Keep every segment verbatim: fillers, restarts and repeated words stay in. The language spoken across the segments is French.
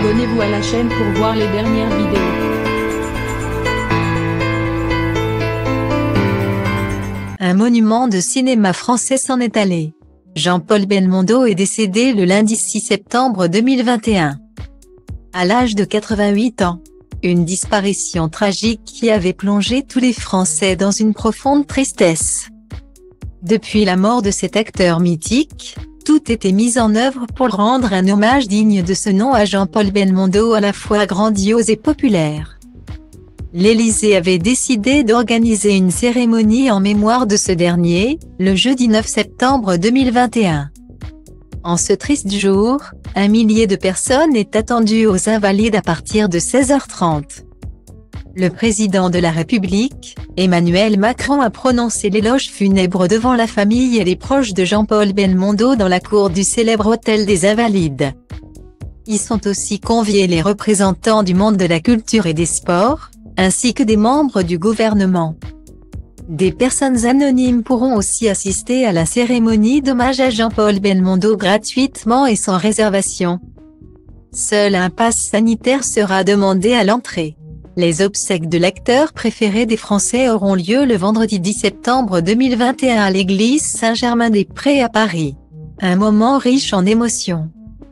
Abonnez-vous à la chaîne pour voir les dernières vidéos. Un monument de cinéma français s'en est allé. Jean-Paul Belmondo est décédé le lundi six septembre deux mille vingt et un. À l'âge de quatre-vingt-huit ans. Une disparition tragique qui avait plongé tous les Français dans une profonde tristesse. Depuis la mort de cet acteur mythique, tout était mis en œuvre pour rendre un hommage digne de ce nom à Jean-Paul Belmondo à la fois grandiose et populaire. L'Élysée avait décidé d'organiser une cérémonie en mémoire de ce dernier, le jeudi neuf septembre deux mille vingt et un. En ce triste jour, un millier de personnes est attendu aux Invalides à partir de seize heures trente. Le président de la République, Emmanuel Macron, a prononcé l'éloge funèbre devant la famille et les proches de Jean-Paul Belmondo dans la cour du célèbre Hôtel des Invalides. Y sont aussi conviés les représentants du monde de la culture et des sports, ainsi que des membres du gouvernement. Des personnes anonymes pourront aussi assister à la cérémonie d'hommage à Jean-Paul Belmondo gratuitement et sans réservation. Seul un pass sanitaire sera demandé à l'entrée. Les obsèques de l'acteur préféré des Français auront lieu le vendredi dix septembre deux mille vingt et un à l'église Saint-Germain-des-Prés à Paris. Un moment riche en émotions.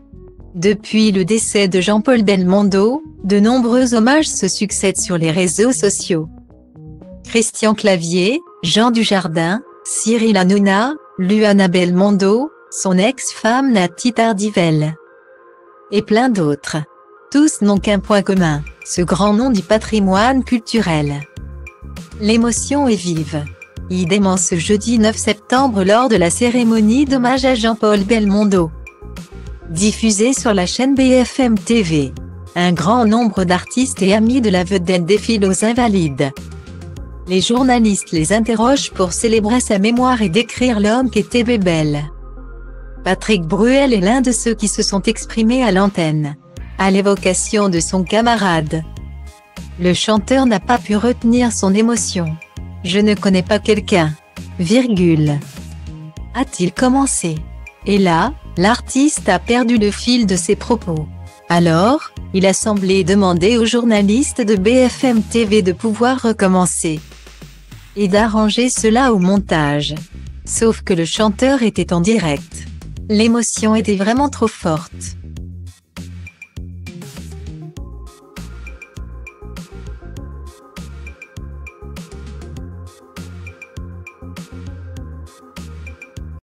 Depuis le décès de Jean-Paul Belmondo, de nombreux hommages se succèdent sur les réseaux sociaux. Christian Clavier, Jean Dujardin, Cyril Hanouna, Luana Belmondo, son ex-femme Nathalie Tardivelle. Et plein d'autres. Tous n'ont qu'un point commun, ce grand nom du patrimoine culturel. L'émotion est vive. Idem en ce jeudi neuf septembre lors de la cérémonie d'hommage à Jean-Paul Belmondo. Diffusée sur la chaîne B F M T V. Un grand nombre d'artistes et amis de la vedette défilent aux Invalides. Les journalistes les interrogent pour célébrer sa mémoire et décrire l'homme qu'était Bébel. Patrick Bruel est l'un de ceux qui se sont exprimés à l'antenne, à l'évocation de son camarade. Le chanteur n'a pas pu retenir son émotion. « Je ne connais pas quelqu'un, virgule. A-t-il commencé. Et là, l'artiste a perdu le fil de ses propos. Alors, il a semblé demander aux journalistes de B F M T V de pouvoir recommencer. Et d'arranger cela au montage. Sauf que le chanteur était en direct. L'émotion était vraiment trop forte.